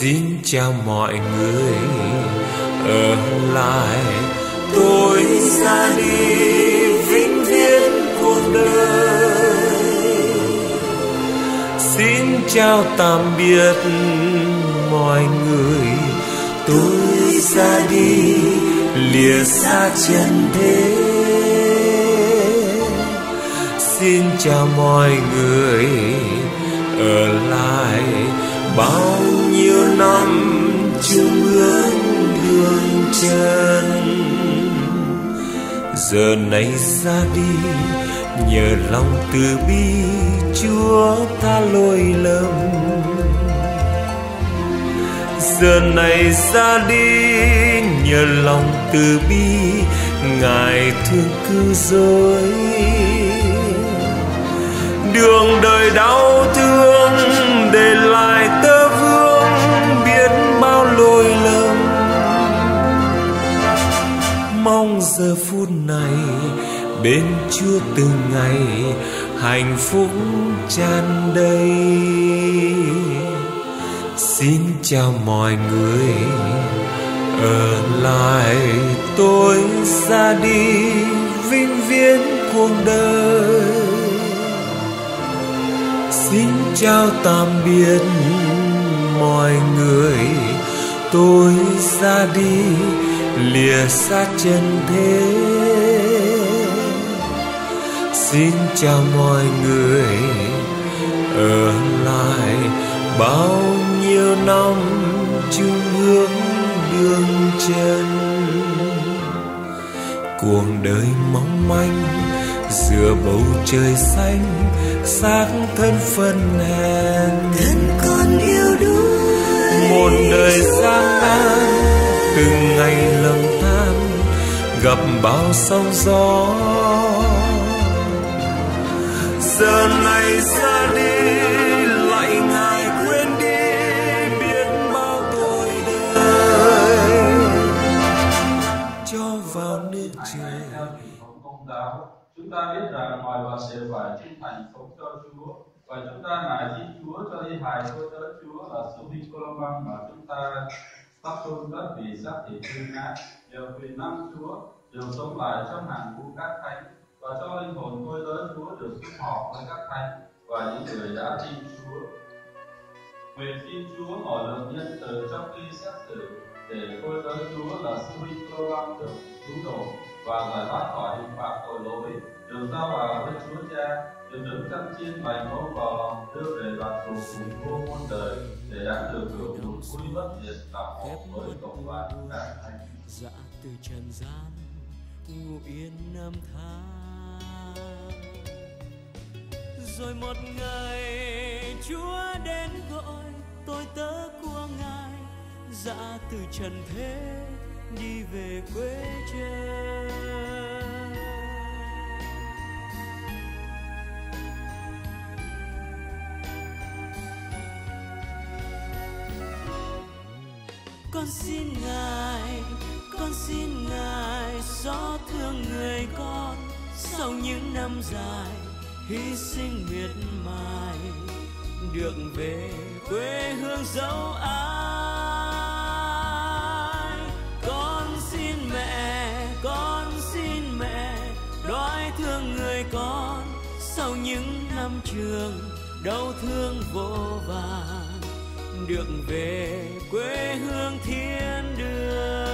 Xin chào mọi người, ở lại tôi ra đi vĩnh viễn cuộc đời. Xin chào tạm biệt mọi người, tôi ra đi lìa xa trần thế. Xin chào mọi người, ở lại bao nhiêu năm chung hướng đường chân. Giờ này ra đi nhờ lòng từ bi, Chúa tha lỗi lầm. Giờ này ra đi nhờ lòng từ bi, Ngài thương cứu rỗi. Đường đời đau thương để lại tơ vương biết bao lỗi lầm. Mong giờ phút này bên Chúa từng ngày hạnh phúc tràn đầy. Xin chào mọi người, ở lại tôi ra đi vĩnh viễn cuộc đời. Xin chào tạm biệt mọi người, tôi ra đi lìa xa chân thế. Xin chào mọi người, ở lại bao nhiêu năm chung hướng đường chân. Cuộc đời mong manh giữa bầu trời xanh, xác thân phận hèn. Thân con yêu đuối Một đời gian nan, từng ngày lầm than, gặp bao sóng gió. Giờ này ra đi lại Ngài quên đi biết bao tội đời, cho vào nước trời. Chúng ta biết rằng mọi vật đều phải trung thành sống cho Chúa, và chúng ta nài xin Chúa cho đi hài tôi tớ Chúa là sự huy Colombang mà chúng ta sắp chôn cất vì xác thịt hư nát. Nhờ quyền năng Chúa được sống lại trong hàng ngũ các thánh, và cho linh hồn tôi tớ Chúa được sum họp với các thánh và những người đã tin Chúa. Nguyện xin Chúa mọi lượng nhân từ trong khi xét xử, để tôi tớ Chúa là sự huy Colombang được cứu độ và giải thoát khỏi hình phạt tội lỗi, được giao vào với Chúa Cha, được đứng chăn chiên bày mẫu vào lòng, đưa về đoàn tù cùng vô muôn đời, để đáng được hưởng một vui bất diệt tạo hộ với cộng đoàn các thánh. Dạ từ trần gian ngủ yên năm tháng, rồi một ngày Chúa đến gọi tôi tớ của Ngài, dạ từ trần thế đi về quê trời. Con xin Ngài xót thương người con, sau những năm dài hy sinh miệt mài, được về quê hương dấu ai. Con xin mẹ đói thương người con, sau những năm trường đau thương vô vàn, được về quê hương thiên đường.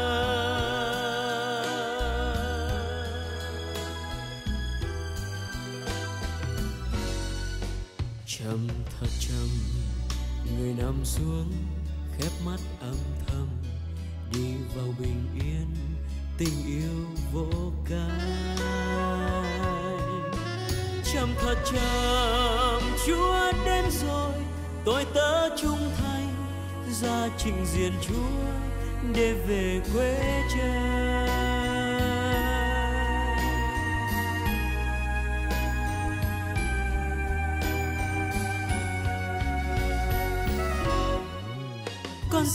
Trầm thật trầm, người nằm xuống khép mắt âm thầm, đi vào bình yên tình yêu vô can. Trầm thật trầm, Chúa đến rồi, tôi tớ trung thành ra trình diện Chúa để về quê trời. Con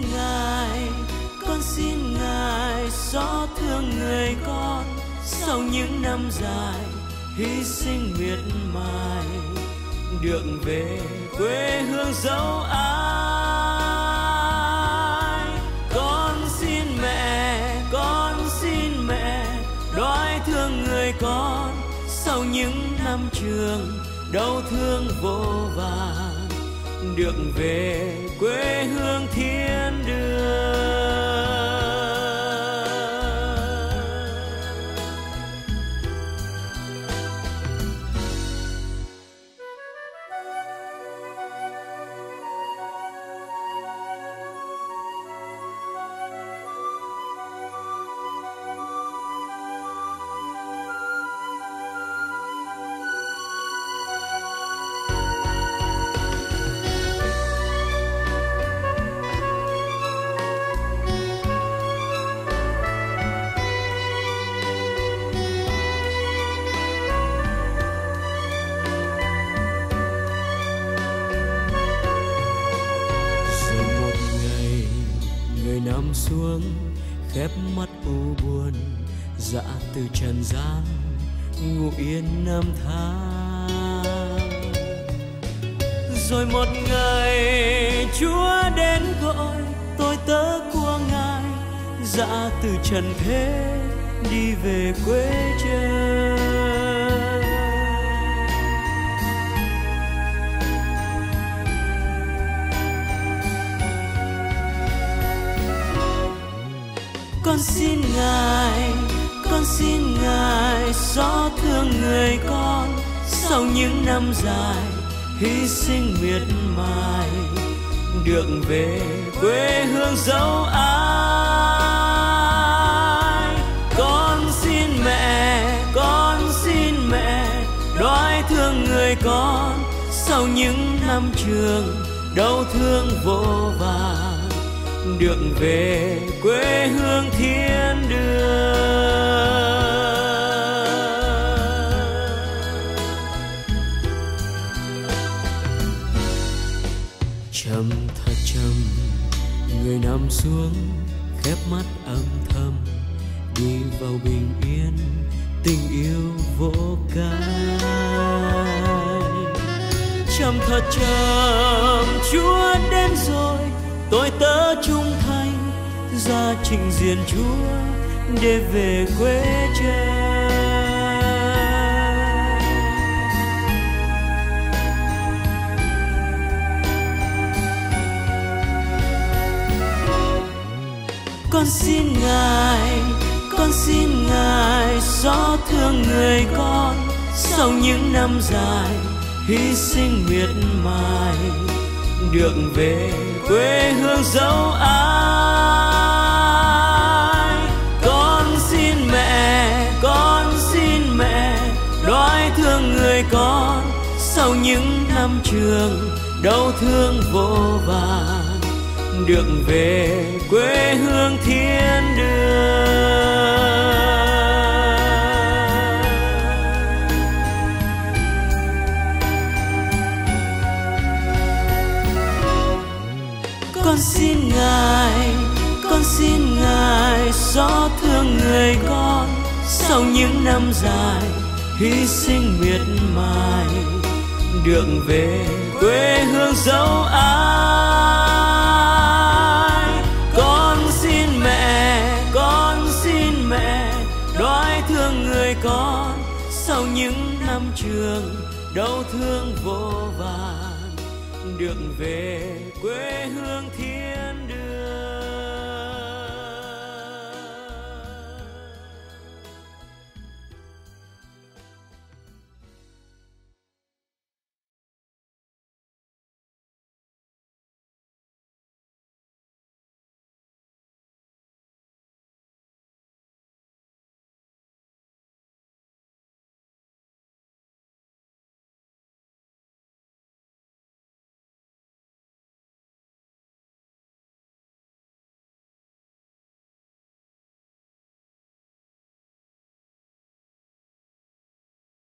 xin Ngài xót thương người con, sau những năm dài hy sinh miệt mài, được về quê hương dấu ai. trường đau thương vô vàn, được về quê hương thiên đường. Nằm xuống khép mắt u buồn, dạ từ trần gian ngủ yên năm tháng. Rồi một ngày Chúa đến gọi tôi tớ của Ngài, dạ từ trần thế đi về quê trời. Con xin Ngài xót thương người con, sau những năm dài hy sinh miệt mài, được về quê hương dấu ai. Con xin mẹ đói thương người con, sau những năm trường đau thương vô vàn, được về quê hương thiên đường. Trầm thật trầm, người nằm xuống khép mắt âm thầm, đi vào bình yên tình yêu vô can. Trầm thật trầm, Chúa đến rồi, tôi tớ trung thành ra trình diện Chúa để về quê trời. Con xin Ngài xót thương người con, sau những năm dài hy sinh miệt mài, được về quê hương dấu ai. Con xin mẹ đói thương người con, sau những năm trường đau thương vô vàn, được về quê hương thiên đường. Con xin Ngài xót thương người con, sau những năm dài hy sinh miệt mài, được về quê hương dấu ai. Con xin mẹ đói thương người con, sau những năm trường đau thương vô vàn, được về quê hương thiên